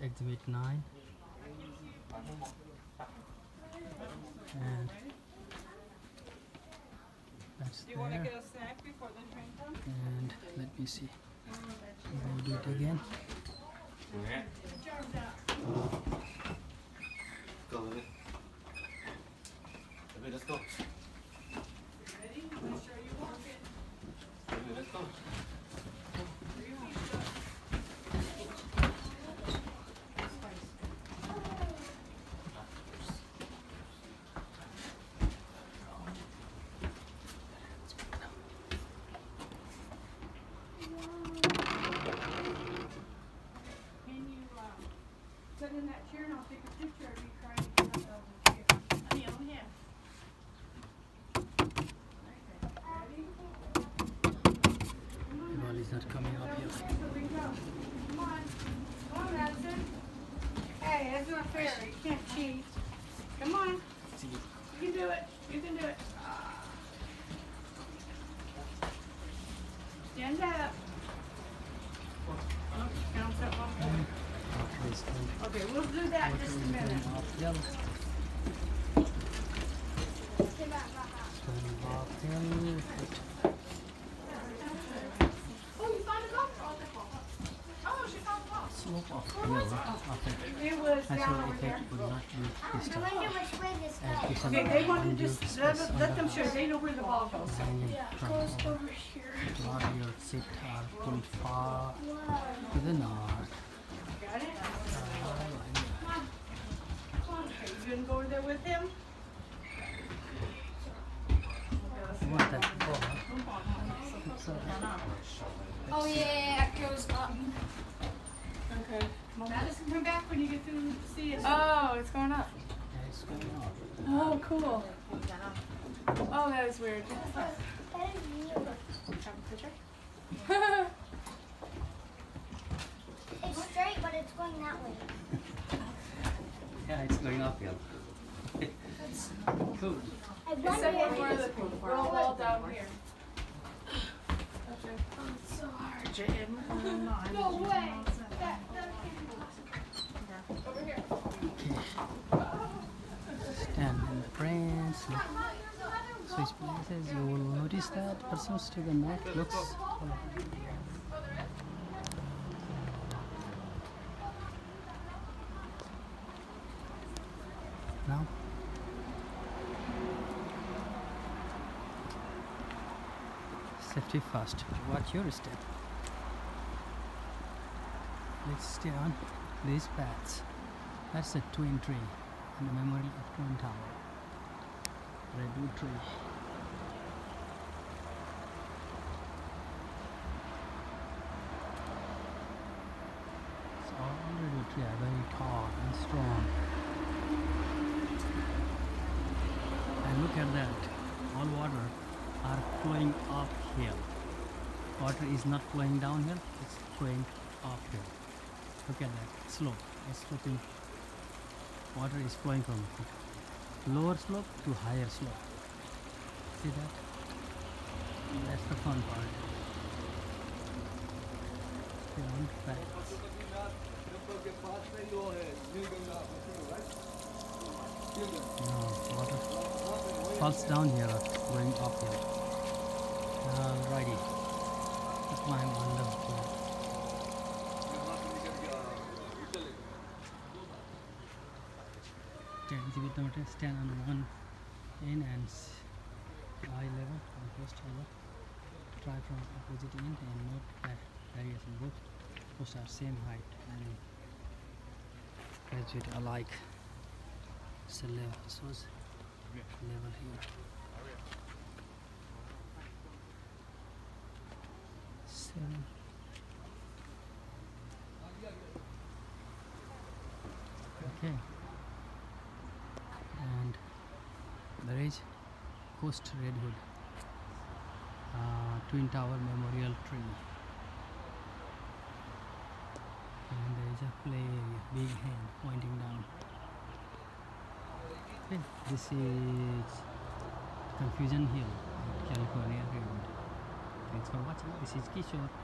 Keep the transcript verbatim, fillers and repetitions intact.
exhibit nine. And that's Do you want to there. get a snack before the train comes? And let me see. We'll do it again. Go, Lily. Lily, let's go. Ready? Make sure you walk it. Lily, let's go. Can you uh, sit in that chair and I'll take a picture of you trying to get up out of the chair? Honey, over here. Everybody's not coming up here. Come on. Come on, Madison. Hey, that's not fair. You can't cheat. Come on. You can do it. You can do it. Stand up. Oh, count up one more. After it's done, Okay, we'll do that in just a minute. uphill. Going uphill. Oh, you found a golf ball. Oh, she found a ball. Slope uphill. Uphill. It was That's down why over if there. it would not be this I time. wonder which way this And goes. it's Okay, an they want to undue just space let, on let the them show. They know where the ball goes. hanging from Goes over. over here. A lot of your seat are pulled far to the north. Got it? Uh, Okay, you gonna go over there with him? I want that ball. So, Oh yeah, it goes up. Okay. Madison, come back when you get through to see it. Oh, it's going up. yeah, it's going up. Oh, cool. Oh, that is weird. That is weird. Have a picture? It's straight, but it's going that way. Yeah, it's going uphill. Cool. I It's wonder somewhere if more it's the roll wall down here. It's so hard, Jim. no way. That, Over here. Stand in the frames. Switch places. You will notice that persons to the neck looks. Now. Safety first. Watch your step. Let's stay on these paths. That's a twin tree and the memorial of Twin Tower. Redwood tree. It's all redwood tree are very tall and strong. And look at that. All water are flowing uphill. Water is not flowing downhill, it's flowing uphill. Look at that slope. It's sloping. Water is flowing from lower slope to higher slope. See that? That's the fun part. Down facts. No, water falls down here, going uphill. Alrighty. Let's climb on the floor. Exhibit number ten, stand on one end and s- eye level on first level. Try from opposite end and note that variation. Both posts are same height and graduate alike. So level, so it's level here. Seven. Okay. And there is Coast Redwood uh, Twin Tower Memorial Tree, and there is a play area, big hand pointing down. Okay, this is Confusion Hill, California Redwood. Thanks for watching. This is Kishore.